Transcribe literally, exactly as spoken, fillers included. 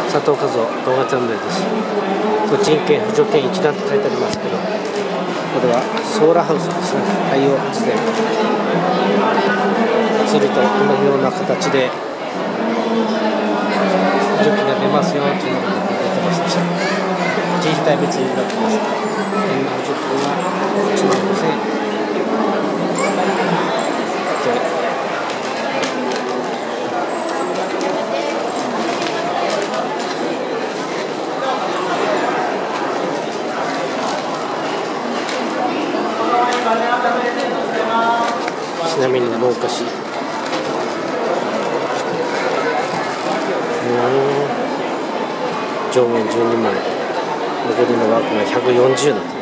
佐藤和夫動画チャンネルです。栃木県扶助県一段と書いてありますけど、これはソーラーハウスですね。太陽発電するとこのような形で補助金が出ますよというのが出てました。地域帯別になってます。今補助金はいちまんごせんえんでちなみに農家市、上限じゅうにまんえん、残りの枠がひゃくよんじゅうだと。